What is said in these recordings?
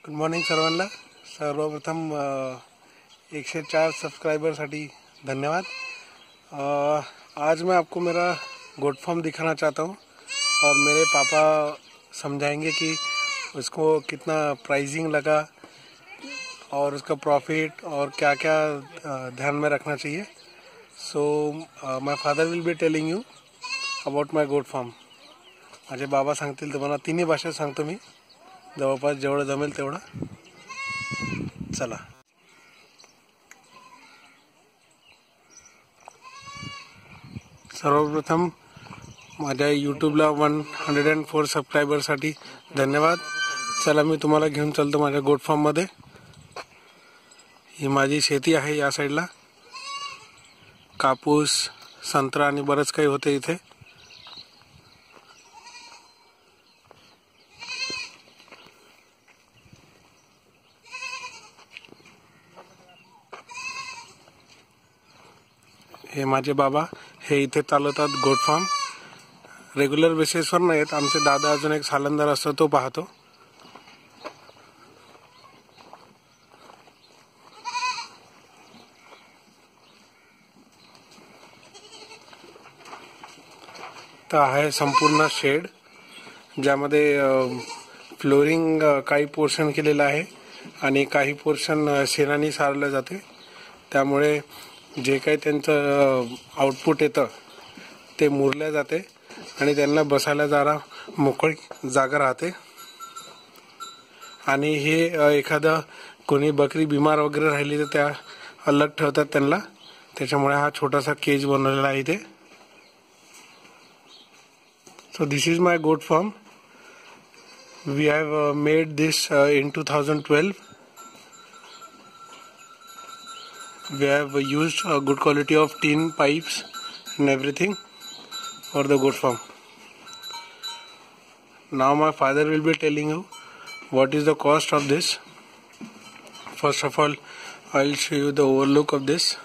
Good morning सर्वांना. सर्वप्रथम 104 सब्सक्राइबरसाठी धन्यवाद. आज मैं आपको मेरा गोट फार्म दिखाना चाहता हूँ और मेरे पापा समझाएंगे कि उसको कितना प्राइसिंग लगा और उसका प्रॉफिट और क्या क्या ध्यान में रखना चाहिए. So my father will be telling you about my goat farm. माझे बाबा सांगतील तुम्हाला तिन्ही भाषेत सांगतो मी, जवळपास जेवढं जमेल तेवढं. चला. सर्वप्रथम माझ्या यूट्यूबला 104 सबस्क्रायबरसाठी धन्यवाद. चला मी तुम्हाला घेऊन चालतो माझ्या गोट फार्ममध्ये. ही माझी शेती आहे. या साईडला कापूस, संत्रा आणि बरंच काही होते इथे. हे माझे बाबा हे इथे चालवतात गोट फार्म. रेग्युलर बेसिसवर नाहीत. आमचे दादा अजून एक सालंदार असतो, तो पाहतो. तर आहे संपूर्ण शेड, ज्यामध्ये फ्लोरिंग काही पोर्शन केलेलं आहे आणि काही पोर्शन शेणाने सारलं जाते. त्यामुळे जे काही त्यांचं आउटपुट येतं ते मुरल्या जाते आणि त्यांना बसायला जरा मोकळी जागा राहते. आणि हे एखादा कोणी बकरी बिमार वगैरे राहिली तर त्या अलग ठेवतात त्यांना. त्याच्यामुळे हा छोटासा केज बनवलेला आहे इथे. So this is my goat farm. We have made this in 2012. We have used a good quality of tin pipes and everything for the goat farm. Now my father will be telling you what is the cost of this. First of all, I'll show you the overlook of this.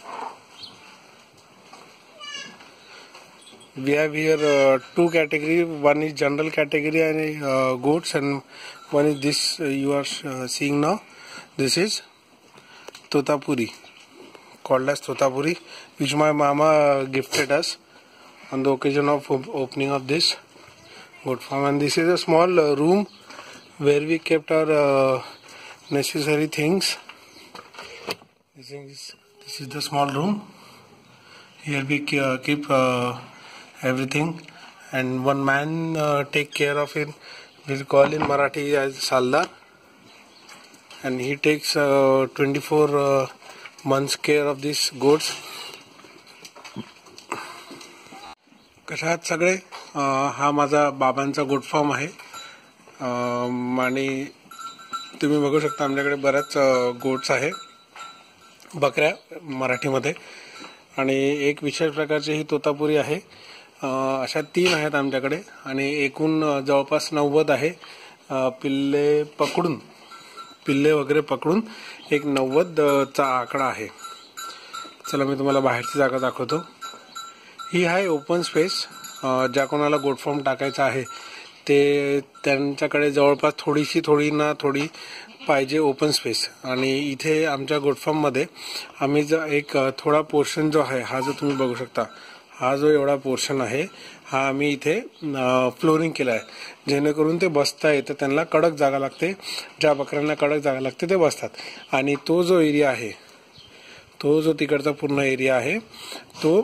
We have here two categories. One is general category and goats, and one is this you are seeing now. This is Totapuri, called as Totapuri, which my mama gifted us on the occasion of opening of this goat farm. And this is a small room where we kept our necessary things. This is the small room. Here we keep everything, and one man take care of it. We'll call in Marathi as Saldar, and he takes 24 months care of these goats. कशा आहात सगळे? हा माझा बाबांचा goat farm आहे. आणि तुम्ही बघू शकता आमच्याकडे बऱ्याच गोट्स आहे, बकऱ्या मराठीमध्ये. आणि एक विशेष प्रकारची ही तोतापुरी आहे. अशा 3 आहेत आमच्याकडे आणि एकूण जवळपास 90 आहे. पिल्ले वगैरे पकडून एक 90चा आकडा आहे. चला मी तुम्हाला बाहेरची जागा दाखवतो. ही आहे ओपन स्पेस. ज्या कोणाला गोट फार्म टाकायचा आहे ते त्यांच्याकडे जवळपास थोडी पाहिजे ओपन स्पेस. आणि इथे आमच्या गोट फार्ममध्ये आम्ही एक थोडा पोर्शन जो आहे, हा जो तुम्ही बघू शकता, हा जो एवढा पोर्शन आहे, हा आम्ही इथे फ्लोरिंग केला आहे, जेणेकरून ते बसता येतं. त्यांना कडक जागा लागते. ज्या बकऱ्यांना कडक जागा लागते ते बसतात. आणि तो जो एरिया आहे, तो जो तिकडचा पूर्ण एरिया आहे, तो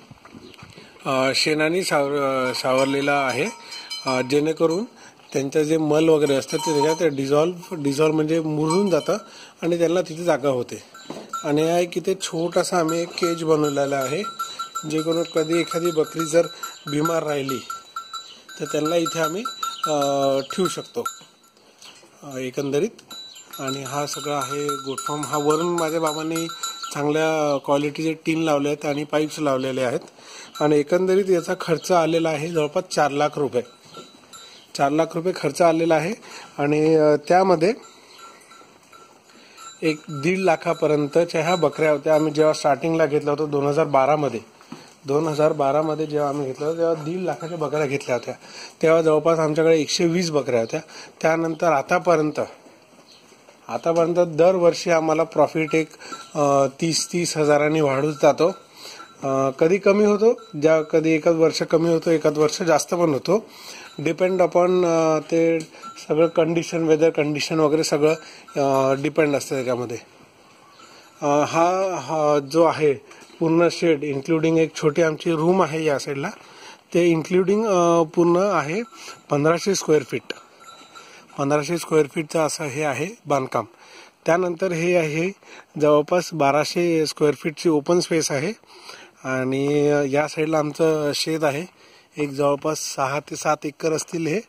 शेणाने सावरलेला आहे, जेणेकरून त्यांचं जे मल वगैरे असतं ते त्याच्यात डिझॉल्व्ह म्हणजे मुरून जातं आणि त्यांना तिथे जागा होते. आणि आहे की ते छोटासा आम्ही एक केज बनवलेला आहे, जे करून कधी एखादी बकरी जर बिमार राहिली तर त्यांना इथे आम्ही ठेवू शकतो एकंदरीत. आणि हा सगळा आहे गोट फार्म. हा वरून माझ्या बाबांनी चांगल्या क्वालिटीचे टीन लावले आहेत आणि पाईप्स लावलेले आहेत. आणि एकंदरीत याचा खर्च आलेला आहे जवळपास 4 लाख रुपये. 4 लाख रुपये खर्च आलेला आहे. आणि त्यामध्ये 1-1.5 लाखापर्यंतच्या ह्या बकऱ्या होत्या. आम्ही जेव्हा स्टार्टिंगला घेतला होता 2012 मध्ये जेव्हा आम्ही घेतलं होतं तेव्हा 1.5 लाखाच्या बकऱ्या घेतल्या होत्या. तेव्हा जवळपास आमच्याकडे 120 बकऱ्या होत्या. त्यानंतर आतापर्यंत आतापर्यंत दरवर्षी आम्हाला प्रॉफिट एक 30-30 हजारांनी वाढत जातो. कधी कमी होतो, कधी एखाद वर्ष कमी होतो, एखाद वर्ष जास्त पण होतो. डिपेंड अपॉन ते सगळं कंडिशन, वेदर कंडिशन वगैरे सगळं डिपेंड असतं त्याच्यामध्ये. हा जो आहे पूर्ण शेड इन्क्लुडिंग एक छोटी आमची रूम आहे या साईडला, ते इन्क्लुडिंग पूर्ण आहे 1500 स्क्वेअर फीट. 1500 स्क्वेअर फीटचं असं हे आहे बांधकाम. त्यानंतर हे आहे जवळपास 1200 स्क्वेअर फीटची ओपन स्पेस आहे. आणि या साईडला आमचं शेत आहे, एक जवळपास 6 ते 7 एकर असतील हे,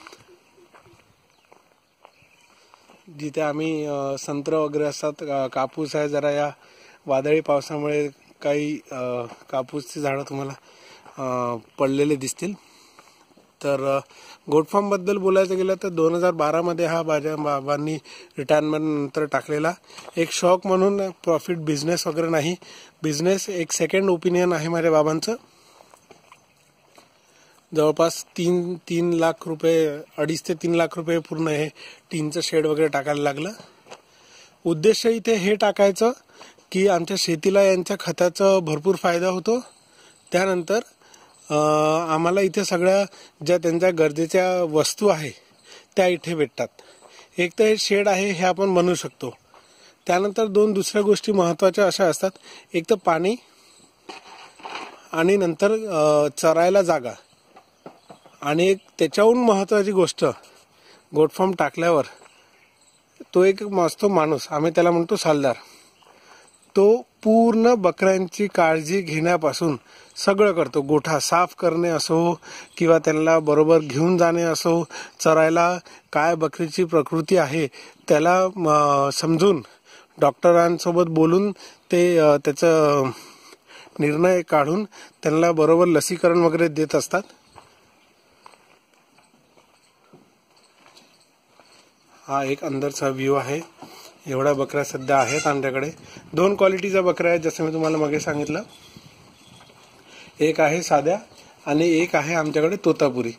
जिथे आम्ही संत्र वगैरे असतात. कापूस आहे. जरा या वादळी पावसामुळे काही कापूसची झाडं तुम्हाला पडलेले दिसतील. तर गोट फार्म बद्दल बोलायचं गेलं तर 2012 हा माझ्या बाबांनी रिटायरमेंट नंतर टाकलेला एक शौक म्हणून. प्रॉफिट बिझनेस वगैरे नाही, बिझनेस एक सेकंड ओपिनियन आहे माझ्या बाबांचं. जवळपास 3 लाख रुपये, 2.5 ते 3 लाख रुपये पूर्ण हे टीनचं शेड वगैरे टाकायला लागलं. उद्देश इथे हे टाकायचं की आमच्या शेतीला यांच्या खताचा भरपूर फायदा होतो. त्यानंतर आम्हाला इथे सगळ्या ज्या त्यांच्या गरजेच्या वस्तू आहे त्या इथे भेटतात. एक तर हे शेड आहे हे आपण बनवू शकतो. त्यानंतर 2 दुसऱ्या गोष्टी महत्त्वाच्या अशा असतात, एक तर पाणी आणि नंतर चरायला जागा. आणि एक त्याच्याहून महत्त्वाची गोष्ट, गोट फार्म टाकल्यावर तो एक असतो माणूस, आम्ही त्याला म्हणतो सालदार. तो पूर्ण बकऱ्यांची काळजी घेण्यापासून सगळं करतो. गोठा साफ करणे असो किंवा त्यांना बरोबर घेऊन जाणे असो, चरायला काय बकरीची प्रकृती आहे त्याला समजून डॉक्टरांसोबत बोलून ते त्याचं निर्णय काढून त्यांना बरोबर लसीकरण वगैरे देत असतात. हा एक अंदरचा व्ह्यू आहे. एवढ्या बकऱ्या सध्या आहेत आमच्याकडे. 2 क्वालिटीच्या बकऱ्या आहेत, जसं मी तुम्हाला मागे सांगितलं. एक आहे साध्या आणि एक आहे आमच्याकडे तोतापुरी.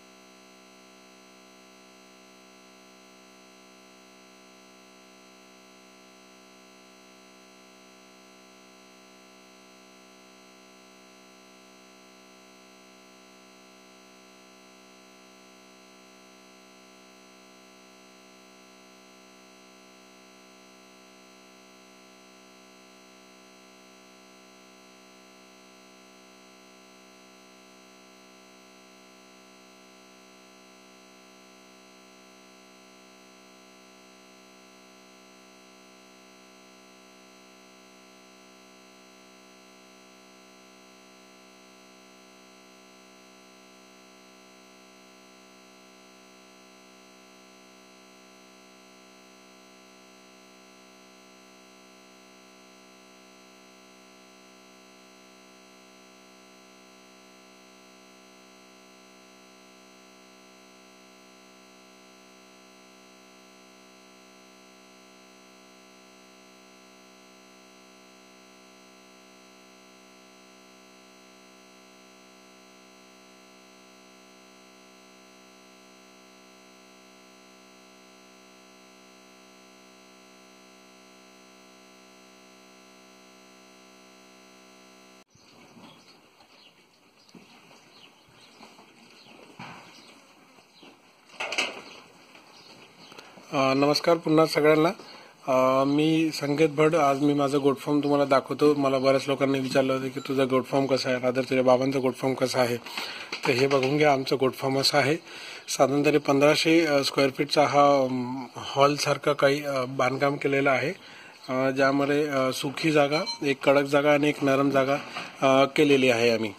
नमस्कार पुन्हा सगळ्यांना. मी संकेत भट. आज मी माझं गोट फार्म तुम्हाला दाखवतो. मला बऱ्याच लोकांनी विचारलं होतं की तुझा गोट फार्म कसा आहे, रादर तुझ्या बाबांचा गोट फार्म कसा आहे. तर हे बघून घ्या. आमचं गोट फार्म असं आहे. साधारण तरी 1500 स्क्वेअर फीटचा हा हॉल सारखा काही बांधकाम केलेलं आहे, ज्यामध्ये सुखी जागा, एक कडक जागा आणि एक नरम जागा केलेली आहे. आम्ही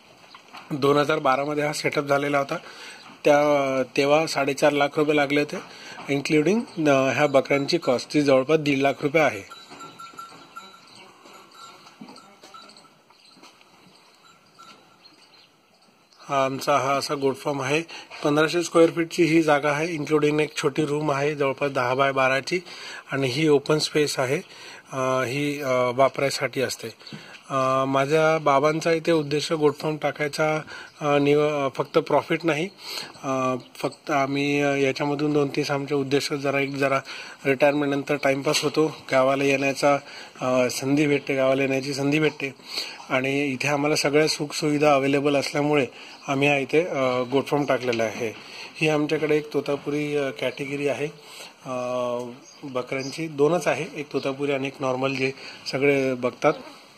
2012 हा सेटअप झालेला होता. तेव्हा 4.5 लाख रुपये लागले होते, इन्क्लुडिंग ह्या बकऱ्यांची कॉस्ट, ती जवळपास 1.5 लाख रुपये आहे. हा आमचा असा गोट फार्म आहे. 1500 स्क्वेअर फीटची ही जागा आहे, इन्क्लुडिंग एक छोटी रूम आहे जवळपास 10 बाय 12ची, आणि ही ओपन स्पेस आहे. ही वापरायसाठी असते. माझ्या बाबांचा इथे उद्देश गोट फार्म टाकायचा फक्त प्रॉफिट नाही, फक्त आम्ही याच्यामधून 2-3 आमचे उद्देश जरा रिटायरमेंट नंतर टाइमपास होतो, गावाला येण्याचा संधी भेटते, गावाला येण्याची संधी भेटते आणि इथे आम्हाला सगळ्या सुखसुविधा अवेलेबल असल्यामुळे आम्ही हा इथे गोट फार्म टाकलेला आहे. ही आमच्याकडे एक तोतापुरी कॅटेगरी आहे. बकऱ्यांची 2च आहे, एक तोतापुरी आणि एक नॉर्मल जे सगळे बघतात.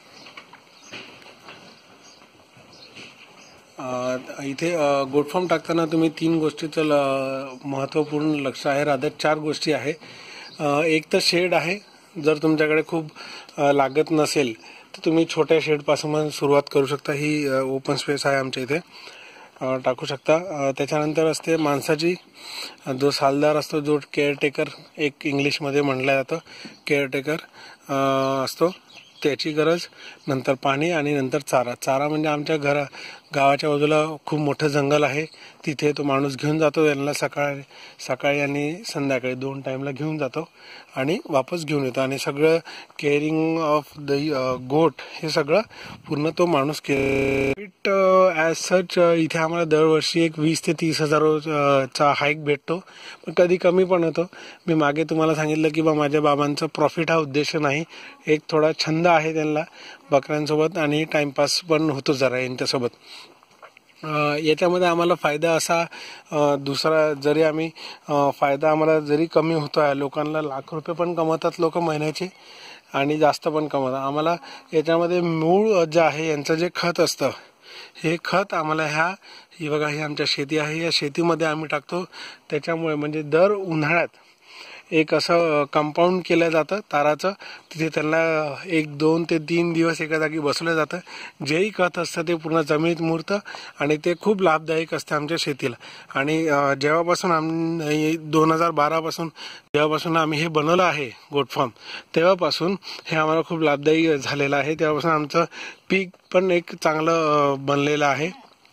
इथे गोट फार्म टाकताना तुम्ही 3 गोष्टीचं महत्त्वपूर्ण लक्ष आहे, रादर 4 गोष्टी आहे. एक तर शेड आहे. जर तुमच्याकडे खूप लागत नसेल तर तुम्ही छोट्या शेडपासून सुरुवात करू शकता. ही ओपन स्पेस आहे आमच्या इथे, टाकू शकता. त्याच्यानंतर असते माणसाची, जो सालदार असतो, जो केअरटेकर एक इंग्लिशमध्ये म्हटलं जातं, केअरटेकर असतो, त्याची गरज. नंतर पाणी आणि नंतर चारा म्हणजे आमच्या गावाच्या बाजूला खूप मोठं जंगल आहे, तिथे तो माणूस घेऊन जातो. यांना सकाळी आणि संध्याकाळी 2 टाइमला घेऊन जातो आणि वापस घेऊन येतो. आणि सगळं केअरिंग ऑफ द गोट हे सगळं पूर्ण तो माणूस ॲज सच. इथे आम्हाला दरवर्षी एक 20,000 ते 30,000 चा हाईक भेटतो, पण कधी कमी पण होतो. मी मागे तुम्हाला सांगितलं की माझ्या बाबांचा प्रॉफिट हा उद्देश नाही, एक थोडा छंद आहे त्यांना बकऱ्यांसोबत आणि टाइमपास पण होतो जरा यांच्यासोबत. याच्यामध्ये आम्हाला फायदा असा दुसरा, जरी आम्ही फायदा आम्हाला जरी कमी होतो आहे, लोकांना लाख रुपये पण कमवतात लोक महिन्याचे आणि जास्त पण कमवतात. आम्हाला याच्यामध्ये मूळ जे आहे यांचं जे खत असतं, हे खत आम्हाला ही बघा, ही आमच्या शेती आहे, या शेतीमध्ये आम्ही टाकतो. त्याच्यामुळे म्हणजे दर उन्हाळ्यात एक असं कंपाऊंड केलं जातं ताराचं, तिथे त्यांना 1-2 ते 3 दिवस एका जागी बसवलं जातं. जेही खत असतं ते पूर्ण जमिनीत मुरतं आणि ते खूप लाभदायक असतं आमच्या शेतीला. आणि जेव्हापासून 2012 पासून जेव्हापासून आम्ही हे बनवलं आहे गोट फार्म, तेव्हापासून हे आम्हाला खूप लाभदायी झालेलं आहे. तेव्हापासून आमचं पीक पण एक चांगलं बनलेलं आहे.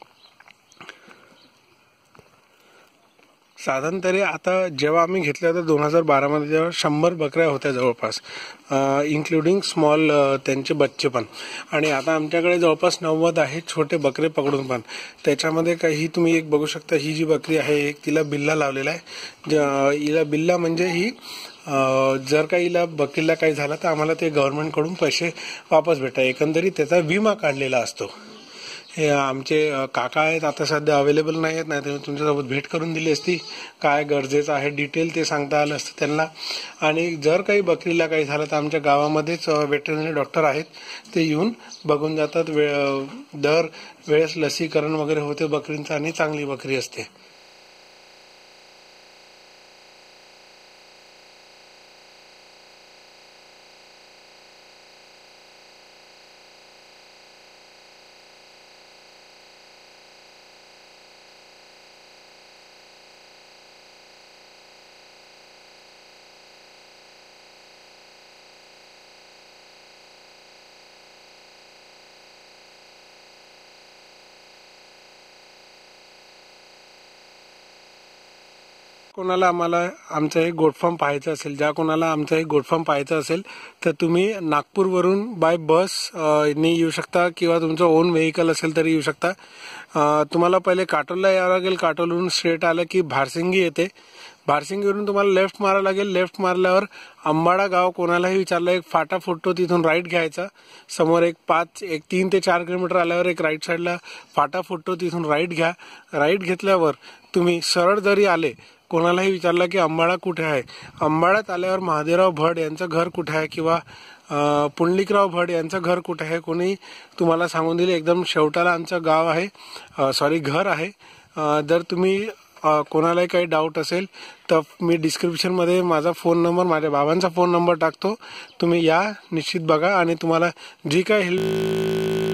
साधारण तरी आता जेव्हा आम्ही घेतलं होतं 2012 मध्ये, जेव्हा 100 बकऱ्या होत्या जवळपास, इन्क्लुडिंग स्मॉल त्यांचे बच्चे पण. आणि आता आमच्याकडे जवळपास 90 आहेत छोटे बकरे पकडून पण. त्याच्यामध्ये काही तुम्ही एक बघू शकता, ही जी बकरी आहे एक तिला बिल्ला लावलेला आहे. हिला बिल्ला म्हणजे ही जर का हिला बकरीला काही झालं तर आम्हाला ते गव्हर्नमेंटकडून पैसे वापस भेटतात. एकंदरीत त्याचा विमा काढलेला असतो. हे आमचे काका आहेत, आता सध्या अवेलेबल नाही आहेत, नाही तर तुमच्यासोबत भेट करून दिली असती. काय गरजेचं आहे डिटेल ते सांगता आलं असतं त्यांना. आणि जर काही बकरीला काही झालं तर आमच्या गावामध्येच वेटरनरी डॉक्टर आहेत, ते येऊन बघून जातात. दर वेळेस लसीकरण वगैरे होते बकरींचं आणि चांगली बकरी असते. कोणाला आमचा एक गोट फार्म पाहायचा असेल, ज्या कोणाला आमचा एक गोट फार्म पाहायचा असेल तर तुम्ही नागपूरवरून बाय बस ने येऊ शकता किंवा तुमचं ओन व्हेकल असेल तरी येऊ शकता. तुम्हाला पहिले काटोलला यावं लागेल. काटोलवरून स्ट्रेट आलं की भारसिंगी येते. भारसिंगीवरून तुम्हाला लेफ्ट मारावं लागेल. लेफ्ट मारल्यावर अंबाडा गाव कोणालाही विचारलं एक फाटा फुटतो, तिथून राईट घ्यायचा. समोर एक 3 ते 4 किलोमीटर आल्यावर एक राईट साईडला फाटा फुटतो, तिथून राईट घ्या. राईट घेतल्यावर तुम्ही सरळ जरी आले, कोणालाही विचारलं की अंबाडा कुठे आहे, अंबाड्यात आल्यावर महादेवराव भट यांचं घर कुठे आहे किंवा पुंडलिकराव भट यांचं घर कुठे आहे, कोणी तुम्हाला सांगून दिले. एकदम शेवटाला आमचं गाव आहे, घर आहे. जर तुम्ही कोणालाही काही डाऊट असेल तर मी डिस्क्रिप्शनमध्ये माझा फोन नंबर, माझ्या बाबांचा फोन नंबर टाकतो. तुम्ही या, निश्चित बघा आणि तुम्हाला जी काय हेल्प